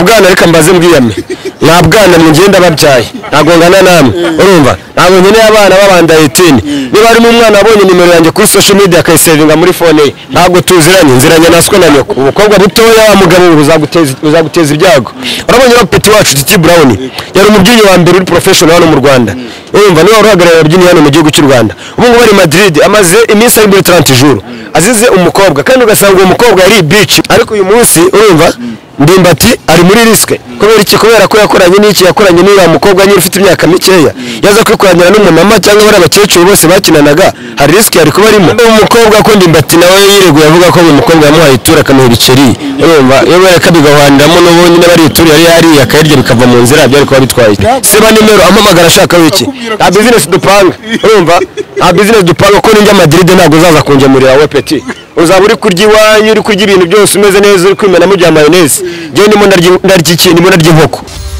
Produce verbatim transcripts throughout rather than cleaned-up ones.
bwana reka mbaze mbwiyame nta bwana mugenda babyaye ntago ngana namwe urumva ntago nkeneye abana babanda eighteen niba ari umwana abonye nimero yanjye kuri social media akayisevinga muri phone ye ntago tuziranye nziranye naswe na nyoko ubukobwa butoya wa mugabo uzaguteza uzaguteza ibyago urabonye no Petit wacu Titi Brown yari umubyinnyi wa mbere uri professional hano mu Rwanda urumva niwe uhagarariye ababyinnyi hano mu gihugu cy'u Rwanda ubu ngo bari Madrid amaze iminsi ari muri thirty jours azize umukobwa kandi ugasanga uwo mukobwa yari beach ariko uyu munsi urumva Ndimbati ari muri riske kubera iki kubera ko yakoranye n'iki yakoranye n'uyu mukobwa nyiri ufite imyaka mikeya yaza kwikoranira n'umumama cyangwa bari abakecuru bose bakinanaga hari riske yari kuba arimo umukobwa ko Ndimbati nawe yireguye avuga ko uyu mukobwa yamuhaye itura akamuha ibiceri urumva yewe akabigawaniramo n'ubundi n'abari itura yari yari akayirya bikava mu nzira byari kuba bitwaye siba nimero amamagara ashaka wiki nta business dupanga urumva nta business dupanga ko ninjya Madrid ntago uzaza kungemurira we Petit uzaba uri kurya iwanyu uri kurya ibintu byose umeze neza uri kwimena mu bya mayonnaise je ndimo ndarya iki ndimo ndarya inkoko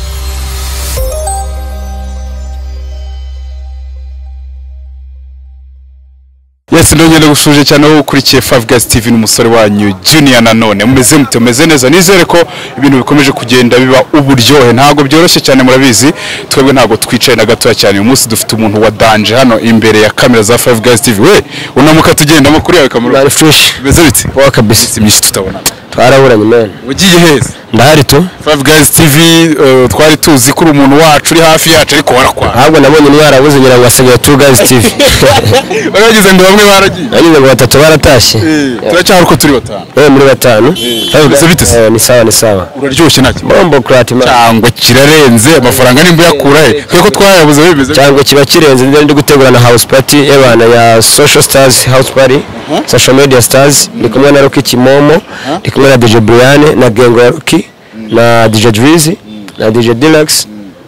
Yes ndongera gushuje cyane aho ukurikiye Five Guys T V n'umusore wanyu Junior nanone mumeze mute meze neza nizere ko ibintu bikomeje kugenda biba uburyohe ntago byoroshye cyane murabizi twebwe ntago twicaye na gato cyane uyu munsi dufite umuntu wa danger hano imbere ya kamera za Five Guys T V we unamuka tugenda mu kuri yawe kamera bari fresh meze bite wa kabisa imyinshi tutabona twaraburanye man ugiye heza ndahari tu Five Guys T V uh, twari tuzi ko umuntu wacu uri hafi yacu ariko warakwa ahubwo nabonye ni yarabuze ngira ngo asigaye Two Guys T V baragize ngo bamwe baragiye nagize ngo batatu baratashye turacyari uko turi batanu eh muri batanu bise bite se ni sawa ni sawa uraryoshye nacyo bombo crate cyangwa kirarenze amafaranga nimba yakura he kuko twayabuze bimeze cyangwa kiba kirenze ndi gutegura na house party ebana ya Social Stars house party social media stars ndi kumwe na Rocky Kimomo ndi kumwe na D J Brian na Gengo Rocky na D J Drizzy na D J Deluxe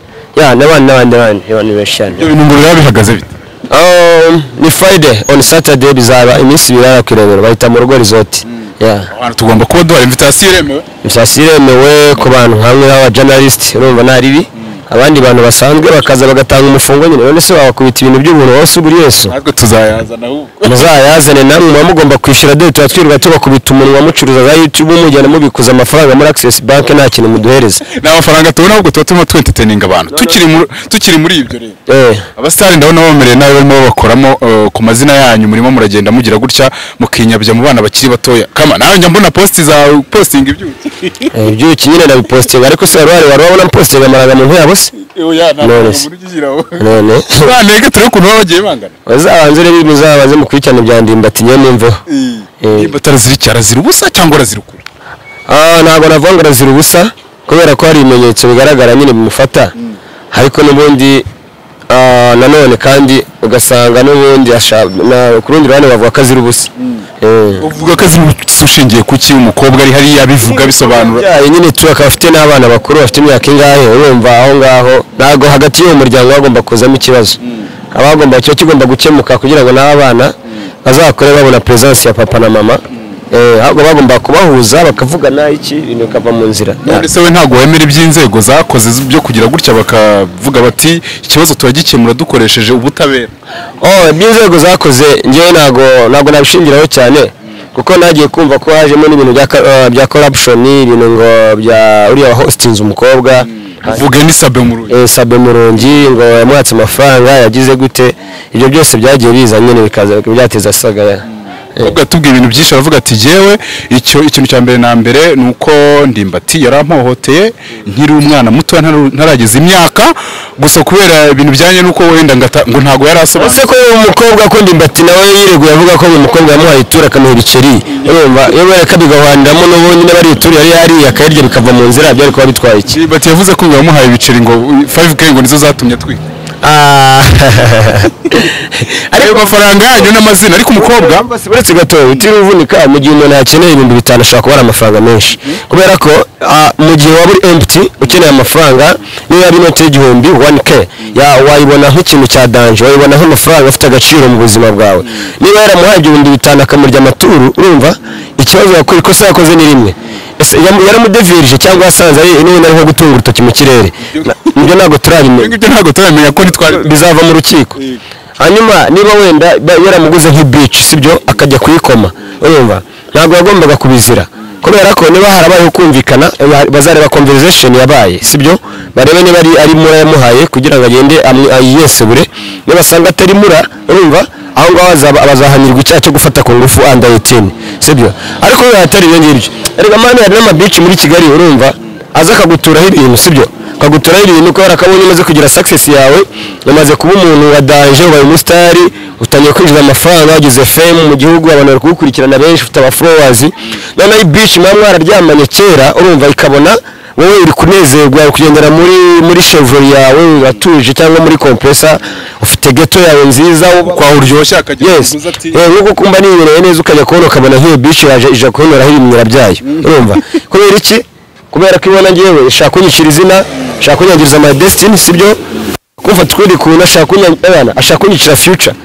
ya n'abandi n'abandi n'abandi y'abandi beshane ibyo bintu ngurira bihagaze bite um ni Friday on Saturday bizaba iminsi birara kwirebera bahita mu rugo resort ya abantu tugomba kuba duhari invitation iremewe invitation iremewe ku bantu hamwe n'aba journalist urumva naribi abandi bantu basanzwe bakaza bagatanga umufungo nyine none se wakubita ibintu by'ubuntu wose uburi Yesu natwe tuzayazana ahubwo muzayazane namwe muba mugomba kwishyura dore tuba twirirwa tubakubita umunwa mucuruza za YouTube mujyana mubikuza amafaranga muri Access Bank nta kintu muduhereza n'amafaranga tubona ahubwo tuba turimo entertaining abantu tukiri muri tukiri muri ibyo rero eh abasitari ndabona bamereye nawe barimo bakoramo ku mazina yanyu murimo muragenda mugira gutya mukinyabya mu bana bakiri batoya kama nawe njya mbona post za posting ibyuki eh ibyuki nyine na posting ariko se wari wari wabona posting amaraga mu ntuyabo se oya ntabwo muri giziraho none banege turi kuntu bagiye bangana bazabanze rero muzabaze mu kwicana bya Ndimbati nyene mveho eh bataraziri cyarazira ubusa cyangwa razirukura ah ntabwo navuga razira ubusa kubera ko hari ibimenyetso bigaragara nyine bimufata ariko n'ubundi ah nanone kandi ugasanga n'ubundi na kurundi rane bavuga kazira ubusa eh uvuga kazira ushingiye kuki umukobwa ari hari yabivuga bisobanura ya nyine tu akafite n'abana bakuru bafite imyaka ingahe urumva aho ngaho nago hagati y'uwo muryango bagomba kuzamo ikibazo abagomba cyo kigomba gukemuka kugira ngo n'abana bazakore babona presence ya papa na mama eh ahubwo bagomba kubahuza bakavugana iki ibintu kava mu nzira none se we ntago wemera iby'inzego zakoze byo kugira gutya bakavuga bati ikibazo turagikemura dukoresheje ubutabera oh iby'inzego zakoze ngewe nago nago nabishingiraho cyane kuko nagiye kumva ko hajemo n'ibintu bya bya corruption ibintu ngo bya uriya hostinze umukobwa vuge ni Sabe Murungi eh Sabe Murungi ngo yamwatse amafaranga yagize gute ibyo byose byagiye biza nyine bikaza byateza sagaya ubwo tubwiye ibintu byinshi aravuga ati jewe icyo ikintu cya mbere na mbere nuko Ndimbati yarampohoteye nkiri umwana muto ntarageze imyaka gusa kubera ibintu byanye nuko wenda ngo ntago yarasobanura ese ko umukobwa ko Ndimbati nawe yireguye avuga ko umukobwa yamuhaye itura akamuha ibiceri urumva iyo bareka bigawaniramo n'ubundi n'abari itura yari yari akayirya bikava mu nzira byari kuba bitwaye iki Ndimbati yavuze ko yamuhaye ibiceri ngo five K ngo nizo zatumye twika ariko amafaranga yanyu n'amazina ariko umukobwa uretse gato utiri uvunika mu gihe umuntu yakeneye ibintu bitanu ashaka kubara amafaranga menshi kubera ko mu gihe waba uri empty ukeneye amafaranga niyo yaba inoti y'igihumbi one K ya wayibona nk'ikintu cya danger wayibona nk'amafaranga afite agaciro mu buzima bwawe niba yaramuhaye ibihumbi bitanu akamurya amaturu urumva ikibazo yakora ikosa yakoze ni rimwe ese yaramudevirije cyangwa yasanze ari n'ubundi ari nko gutunga urutoki mu kirere nibyo ntabwo turabimenya ibyo ntabwo turamenya ko nitwari bizava mu rukiko hanyuma niba wenda yaramuguze nk'ibeach sibyo akajya kuyikoma urumva ntabwo yagombaga kubizira kubera ko niba harabayeho kumvikana bazareba conversation yabaye sibyo barebe niba ari ari mura yamuhaye kugira ngo agende yesebure niba sanga atari mura urumva aho ngaho abazahanirwa icyaha cyo gufata ku ngufu under eighteen sibyo ariko biba atari ibyo ngibyo erega mani hari n'amabici muri Kigali urumva aza akaguturaho ibintu sibyo akaguturaho ibintu ko yarakabonye umaze kugira success yawe yamaze kuba umuntu wa danger ubaye umusitari utangiye kwinjiza amafaranga wagize fame mu gihugu abantu bari kugukurikirana benshi ufite aba followers none iyi bici mwa mwararyamanye kera urumva ikabona wowe uri kunezerwa kugendera muri muri Chevrolet yawe uratuje cyangwa muri compressor ufite ghetto yawe nziza kwa uryoshya akagira kuguza ati eh nuko kumba nibireye neza ukajya kubona ukabona nk'iyo bici yaje ije kunyura hirimira byayo urumva kubera iki kubera ko ibona ngewe shaka kunyicira izina shaka kunyangiriza my destiny sibyo kumva twiri kuna shaka kunyangana ashaka kunyicira future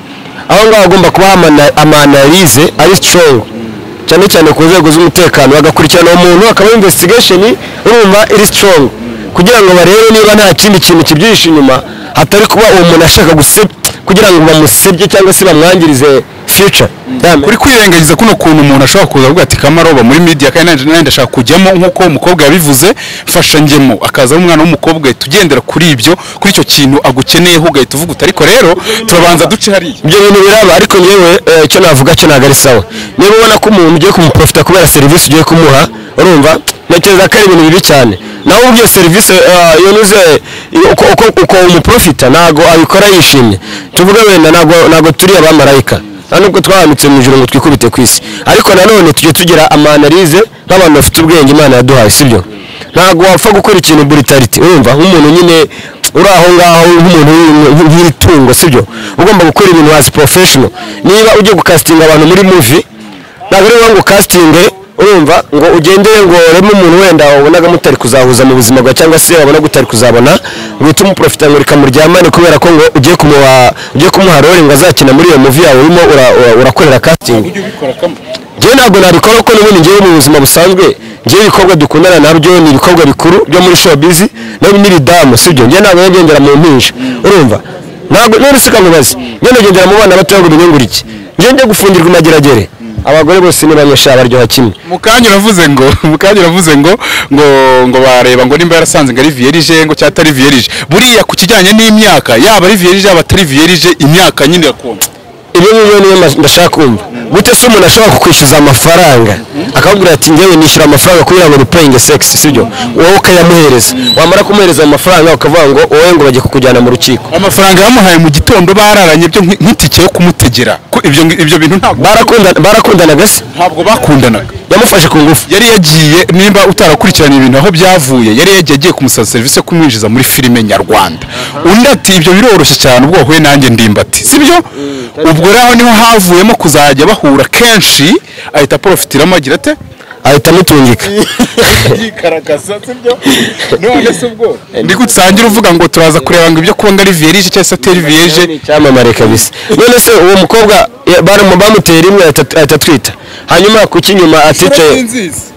aho ngaho agomba kuba amanalize ari strong cyane cyane ku nzego z'umutekano bagakurikirana umuntu akaba investigation urumva iri strong kugira ngo barebe niba nta kindi kintu kibyihishe inyuma hatari kuba uwo muntu ashaka gusebya kugira ngo bamusebye cyangwa se bamwangirize future kuri kwirengagiza kuno kuntu umuntu ashobora kuza avuga ati Kamaroba muri media kandi nanje nanje ndashaka kujyamo nkuko umukobwa yabivuze mfasha njyemo akaza umwana w'umukobwa tugendera kuri ibyo kuri icyo kintu agukeneyeho ugahita uvuga uti ariko rero turabanza duce hari ibyo bintu biraba ariko nyewe icyo navuga cyo ntago ari sawa niba ubona ko umuntu ugiye kumuprofita kubera service ugiye kumuha urumva ntekereza ko ari ibintu bibi cyane naho ugiye service yonuze uko uko umuprofita nago abikora yishimye tuvuga wenda nago nago turi abamarayika nubwo twahanitse mu ijuru ngo twikubite kwisi ariko nanone tujye tugira amanalize nk'abantu bafite ubwenge Imana yaduhaye sibyo ntago wapfa gukora ikintu brutality urumva nk'umuntu nyine uri aho ngaho nk'umuntu nk'itungo sibyo ugomba gukora ibintu as professional niba ugiye gukastinga abantu muri movie ntabwo ari ngo casting urumva ngo ugendeye ngo remo umuntu wenda ubonaga mutari kuzahuza mu buzima bwa cyangwa se wabona gutari kuzabona ngo umuprofita ngo rikamuryamane kubera ko ngo ugiye kumuha ugiye kumuha role ngo azakina muri iyo movie yawe urimo urakorera casting je ntabwo nabikora ko n'ubundi ngiye mu buzima busanzwe ngiye ibikorwa dukundana nabyo ni ibikorwa bikuru byo muri showbiz nabi n'ibidamu sibyo ngiye ntabwo yagendera mu mpinja urumva ntabwo none se kamubaze ngiye nagendera mu bana bato ngo binyungura iki ngiye njye gufungirwa imageragere abagore bose ni banyesha baryoha kimwe mukanya uravuze ngo mukanya uravuze ngo ngo ngo bareba ngo nimba yarasanze ngo ari vierge ngo cyatari vierge buriya ku kijyanye n'imyaka yaba ari vierge yaba atari vierge imyaka nyine yakonje ibyo niyo niyo ndashaka kumva gute se umuntu ashobora kukwishyuza amafaranga akabwira ati ngewe nishyura amafaranga kugira ngo rupayinge sex sibyo wowe ukayamuhereza wamara kumuhereza amafaranga ukavuga ngo wowe ngo bagiye kukujyana mu rukiko amafaranga yamuhaye mu gitondo bararanye byo nk'itike yo kumutegera ibyo ibyo bintu ntabwo barakundana barakundanaga se ntabwo bakundanaga yamufashe ku ngufu yari yagiye nimba utarakurikirana ibintu aho byavuye yari yagiye agiye kumusaba service yo kumwinjiza muri filime nyarwanda undi ati ibyo biroroshye cyane ubwo huye nanjye ndimbati sibyo ubwo rero niho havuyemo kuzajya bahura kenshi ahita profitiramo agira ate ahita mutungika yikaragaza sibyo none se ubwo ndi gutsangira uvuga ngo turaza kureba ngo ibyo kuba ngari vierge cyangwa se atari vierge cyamamare kabisa none se uwo mukobwa bari mu bamutera imwe atatwita hanyuma ku kinyuma aticaye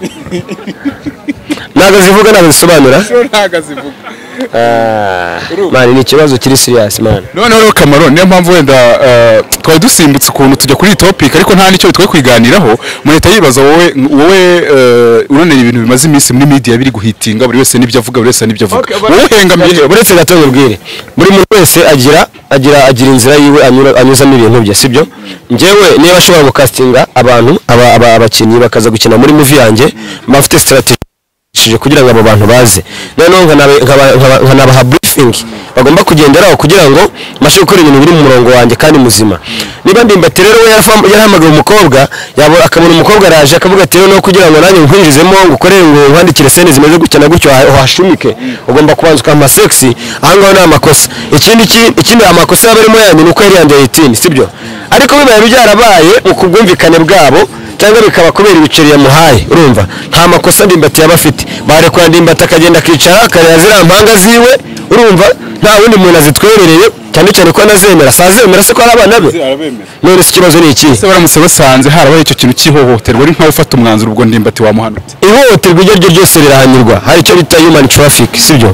naga zivuga naga zisobanura naga zivuga mani ni ikibazo kiri serious man none rero Kamaro niyo mpamvu wenda twari dusimbutse ukuntu tujya kuri topic ariko nta nicyo twe kwiganiraho mureta yibaza wowe wowe uronera ibintu bimaze iminsi muri media biri guhitinga buri wese nibyo avuga buri wese nibyo avuga wowe hengamiye buretse gato ngubwire buri muntu wese agira agira agira inzira yiwe anyuzamo ibintu bye sibyo ngewe niba ashobora gukastinga abantu aba abakinnyi bakaza gukina muri movie yanjye bafite strategy kugira ngo abo bantu baze noneho nkanabaha briefing bagomba kugenderaho kugira ngo mashe gukora ibintu biri mu murongo wanjye kandi muzima niba ndimbati rero we yarahamagaye umukobwa yabo akabona umukobwa araje akavuga ati rero no kugira ngo nanjye nkwinjizemo ngukorere ngo nkwandikire scene zimeze gutya gutyo hashumike ugomba kubanza ukama sexy ahangaho ni amakosa ikindi ikindi amakosa yabarimo yanyu nuko yari yandi eighteen sibyo ariko bibaye byarabaye mu kubwumvikane bwabo cyangwa bikaba kubera ibiceri yamuhaye urumva nta makosa ndimbati yaba afite barekura ndimbati akagenda akicara akareba ziriya mpanga ziwe urumva nta wundi muntu azitwerereye cyane cyane ko anazemera sazemera se ko ari abana be none se ikibazo ni iki se baramutse basanze harabaye icyo kintu cy'ihohoterwa ari nkawe ufata umwanzuro ubwo ndimbati wamuhanutse ihohoterwa iryo ryo ryose rirahanirwa hari icyo bita human traffic sibyo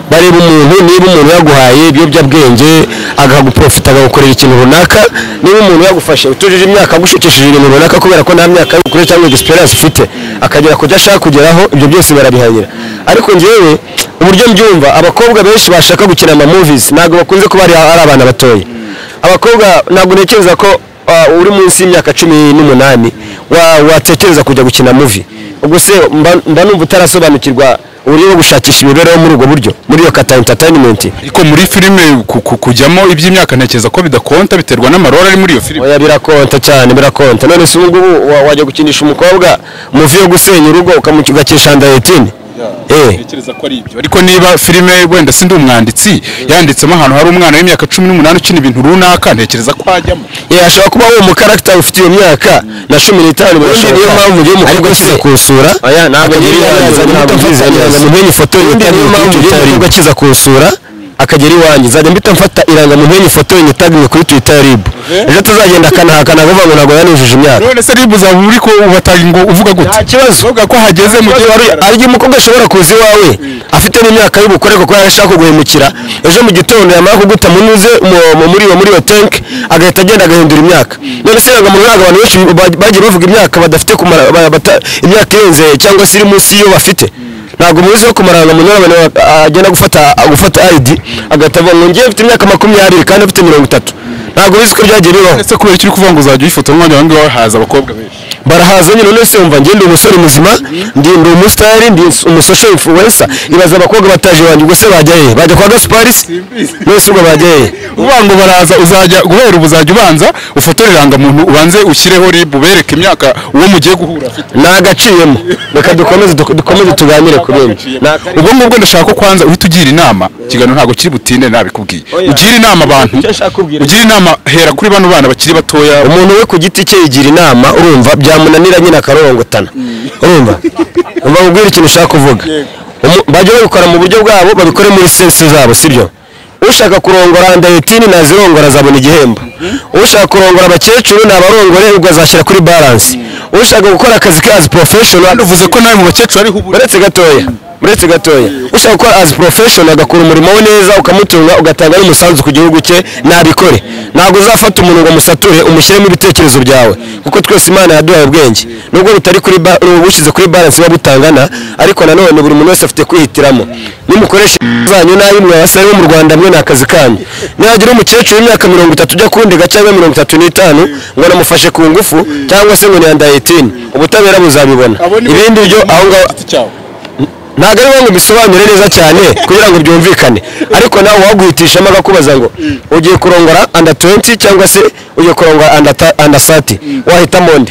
bareba umuntu niba umuntu yaguhaye ibiyobyabwenge agaguprofita agagukorera ikintu runaka niba umuntu yagufashe utujije imyaka agushekesheje ibintu runaka kubera ko nta myaka y'ubukure cyangwa experience ufite akagera kujya ashaka kugeraho ibyo byose barabihanyira ariko njyewe uburyo mbyumva abakobwa benshi bashaka gukina ama movies ntabwo bakunze kuba ari abana batoya abakobwa ntabwo ntekereza ko uh, uri munsi y'imyaka cumi n'umunani watekereza kujya gukina movie ubwo se mba numva utarasobanukirwa uburyo bwo gushakisha imibereho muri ubwo buryo muri iyo kata entertainment ariko muri filime kujyamo iby'imyaka ntekereza ko bidakonta biterwa n'amarora ari muri iyo filime oya birakonta cyane birakonta none se ubu wajya gukinisha umukobwa movie yo gusenya urugo ukamukigakisha under eighteen eh ntekereza ko ari ibyo ariko niba filime wenda sindi umwanditsi yanditsemo ahantu hari umwana w'imyaka cumi n'umunani ukina ibintu runaka ntekereza ko ajyamo yeah ashobora kuba uwo mu character ufite iyo myaka na cumi n'itanu bashobora niyo mpamvu ngiye umukobwa kiza kusura oya ntabwo ngiye yanza ntabwo mbizi neza mumenye ifoto y'itari umukobwa kiza kusura akagera iwanjye zajya mbita mfata iranga mumenye ifoto y'itagiye kuri Twitter ya Rib ejo tuzagenda kanahakana bavuga ngo ntabwo yanujije imyaka none se Rib uzaba uri ko ubataga ngo uvuga gute nta kibazo uvuga ko hageze mu gihe ari umukobwa ashobora kuza iwawe afite n'imyaka y'ubukore kuko yarashaka kuguhemukira ejo mu gitondo yamara kuguta munuze muri muri iyo tank agahita agenda agahindura imyaka none se yanga mu ntago abantu benshi bagiye bavuga imyaka badafite kumara imyaka irenze cyangwa se iri munsi iyo bafite ntabwo muzi ko kumaranga mu nora agenda gufata gufata I D agatava ngo ngiye mfite imyaka makumyabiri kandi afite mirongo itatu ntabwo bizi ko byagiye bibaho ese kubera iki kuvuga ngo uzajya uyifata umwanya wange wahaza abakobwa benshi barahaza nyine none se umva ngende umusore muzima ndi ndi umustar ndi umusocial influencer ibaza abakobwa bataje wanjye ubwo se bajya he bajya kwa Gasparis nose ubwo bajya he uvuga ngo baraza uzajya guhera ubuzajya ubanza ufotoreranga muntu ubanze ushyireho Rib ubereke imyaka uwo mugiye guhura afite nagaciyemo reka dukomeze dukomeze tuganire ku bindi ubwo ngubwo ndashaka ko kwanza uhita ugira inama kigano ntago kiri butinde nabikubwiye ugira inama abantu ugira inama hera kuri bano bana bakiri batoya umuntu we ku giti cye yigira inama urumva byamunanira nyina karorongotana urumva umva ubwira ikintu ushaka kuvuga bajye babikora mu buryo bwabo babikore muri sense zabo sibyo ushaka kurongora under eighteen nazirongora zabona igihembo ushaka kurongora abakecuru nabarongore ubwo azashyira kuri balance ushaka gukora akazi ke as professional uvuze ko nawe mu bakecuru ari hubure uretse gatoya uretse gatoya ushaka gukora as professional agakora umurimo we neza ukamutunga ugatanga n'umusanzu ku gihugu cye nabikore ntabwo uzafata umuntu ngo musature umushyiremo ibitekerezo byawe kuko twese Imana yaduhaye ubwenge nubwo butari kuri ubushize kuri balance babutangana ariko nanone buri muntu wese afite kwihitiramo nimukoresha zanyu nayo mwe abasare bo mu Rwanda mwe nakazi kanyu nihagira umukecuru w'imyaka mirongo itatu ujya kundega cyangwa mirongo itatu n'itanu ngo namufashe ku ngufu cyangwa se ngo ni under eighteen ubutabera buzabibona ibindi byo aho ngaho ntabwo ari ngo bisobanure neza cyane kugira ngo byumvikane ariko nawe waguhitishamo akakubaza ngo ugiye kurongora under twenty cyangwa se ugiye kurongora under thirty wahitamo ndi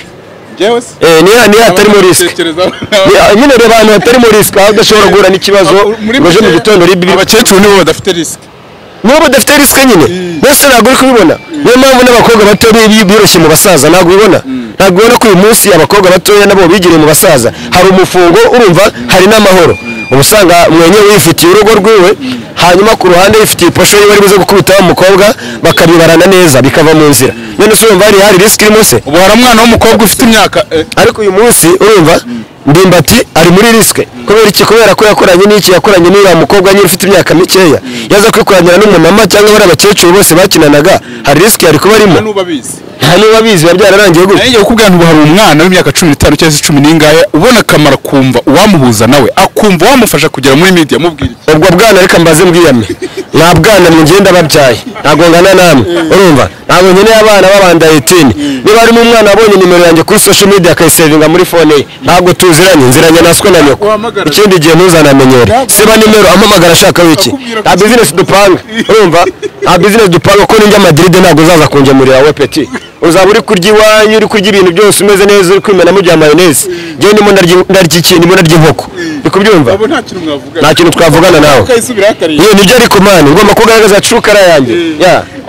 eh niya niya atarimo risk nyine reba abantu batarimo risk aho udashobora guhura n'ikibazo ngo mu gitondo ribi abakecuru nibo badafite risk nibo badafite risk nyine bose ntabwo uri kubibona niyo mpamvu n'abakobwa bato biyoroshye mu basaza ntabwo ubibona ntabwo ubona ko uyu munsi abakobwa batoya nabo bigiriye mu basaza hari umufungo urumva hari n'amahoro ubusanga mwenye wifitiye urugo rwiwe hanyuma ku ruhande yifitiye posho ye bari buze gukubitaho umukobwa bakabibarana neza bikava mu nzira none se urumva hari hari risk irimo se ubu hari umwana w'umukobwa ufite imyaka ariko uyu munsi urumva Ndimbati ari muri risk kubera iki kubera ko yakoranye n'iki yakoranye n'uriya mukobwa nyine ufite imyaka mikeya yaza kwikoranira n'umumama cyangwa bari abakecuru bose bakinanaga hari risk yari kuba arimo nta n'ubabizi babyararangiye gutya ngiye kukubwira ngo hari umwana w'imyaka cumi n'itanu cyangwa se cumi n'ingahe ubona akamaro kumva uwamuhuza nawe akumva wamufasha kugera muri media mubwira ubwo bwana reka mbaze mbwiyame nta bwana mugenda babyaye ntabwo ngana namwe urumva ntabwo nkeneye abana babanda eighteen niba harimo umwana abonye nimero yanjye kuri social media akayisevinga muri phone ye ntabwo tuziranye nziranye naswe na nyoko ikindi gihe ntuzanamenyere siba nimero ampamagara ashaka wiki nta business dupanga urumva nta business dupanga ko ninjya Madrid ntabwo uzaza kungemurira we petit uzaba uri kurya iwanyu uri kurya ibintu byose umeze neza uri kwimenamo bya mayonnaise njyewe ndimo ndarya iki ndimo ndarya inkoko uri kubyumva nta kintu twavugana nawe iyo nibyo ariko mani ngomba kugaragaza cukara yanjye ya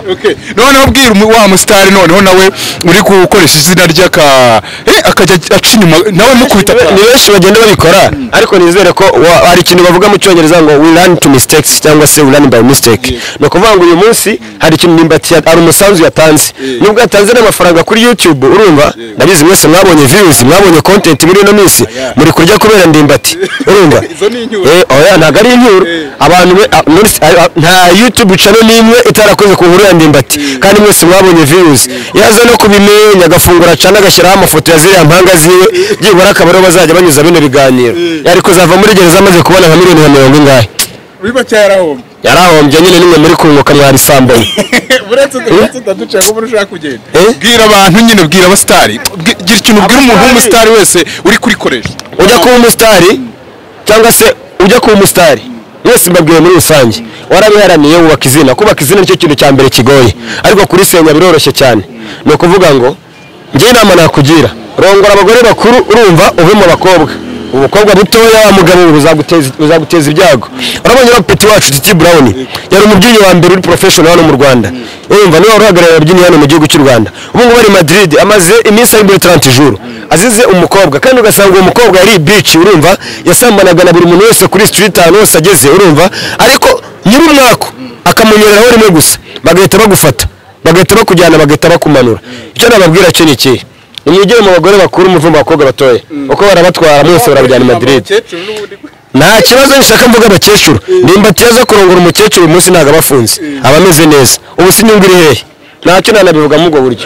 okay none ubwira wa mustari noneho nawe uri gukoresha izina ry'aka eh akajya aca inyuma nawe mukubita ni benshi bagenda babikora ariko nizere ko hari ikintu bavuga mu cyongereza ngo we learn to mistakes cyangwa se we learn by mistake no kuvuga ngo uyu munsi hari ikintu Ndimbati ari umusanzu yatanze nubwo yatanze n'amafaranga kuri YouTube urumva nabizi mwese mwabonye views mwabonye content muri no minsi muri kurya kubera Ndimbati urumva eh oya ntago ari inkuru abantu nta YouTube channel nimwe itarakoze ku nkuru ya Ndimbati kandi mwese mwabonye views yaza no kubimenya agafungura cyane agashyiraho amafoto ya ziriya mpanga ziwe byibura akabaro bazajya banyuza bino biganiro yari kuzava muri gereza amaze kubona nka miliyoni nka mirongo ingahe biba cyarahombe yarahombye nyine nimwe muri kunguka mwari samboye buretse tutaduca ngo ushaka kugenda bwira abantu nyine bwira abastari gira ikintu bwira umuntu w'umustari wese uri kurikoresha ujya kuba umustari cyangwa se ujya kuba umustari wese mbabwiye muri rusange warabiharaniye wubaka izina kubaka izina nicyo kintu cya mbere kigoye ariko kuri senya biroroshye cyane ni ukuvuga ngo njye inama nakugira rongora abagore bakuru urumva uve mu bakobwa ubukobwa butoya wa mugabo buzaguteza buzaguteza ibyago urabonye wa Petit wacu Titi Brown yari umubyinnyi wa mbere uri professional hano mu Rwanda urumva niwe uhagarariye ababyinnyi hano mu gihugu cy'u Rwanda ubu ngo bari Madrid amaze iminsi ari muri trente jours azize umukobwa kandi ugasanga uwo mukobwa yari beach urumva yasambanaga na buri muntu wese kuri street ahantu hose ageze urumva ariko nyiri umwako akamunyereraho rimwe gusa bagahita bagufata bagahita bakujyana bagahita bakumanura icyo nababwira cyo ni iki umugere mu bagore bakuru umuvumba abakobwa batoya uko barabatwara mwese barabajyana i Madrid nta kibazo nshaka mvuga abakecuru Ndimbati yaza kurongora umukecuru uyu munsi ntago abafunze abameze neza ubu sinyungu iri hehe ntacyo nanabivuga mu bwo buryo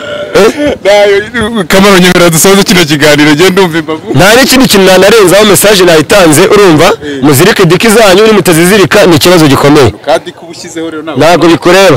kamaro nyemera dusoze kino kiganiro genda ndumva imbavu nta n'ikindi kintu nanarenzaho message nayitanze urumva muzirike diki zanyu uri mutazizirika ni ikibazo gikomeye kandi kubushyizeho rero nawe ntago bikureba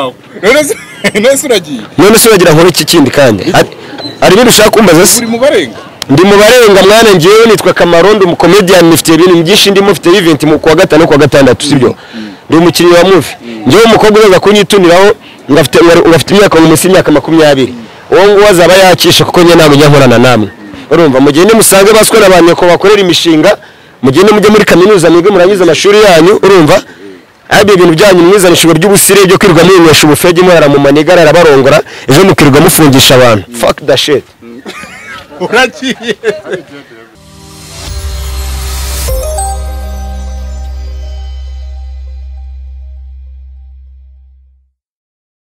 none se uragiye none se uragira nkora iki kindi kandi ari ibintu ushaka kumbaza se uri mu barenga ndi mu barenga mwana ngiyewe nitwa Kamarondo mu comedian nifite ibintu byinshi ndimo mfite event mu kwa gatanu kwa gatandatu sibyo ndi umukinnyi wa movie ngiyewe umukobwa uzaza kunyituniraho ngafite ngafite imyaka mu munsi y'imyaka makumyabiri uwo ngo wazaba yakisha kuko njye ntabwo njya nkorana namwe urumva mugende musange baswe n'abantu ko bakorera imishinga mugende mujye muri kaminuza mwige murangiza amashuri yanyu urumva abi ibintu byanyu mwizanishijwe ry'ubusire byo kwirwa mwinywesha ubufege murara mu manigara arabarongora ejo mukirwa mufungisha abantu fuck that shit uragiye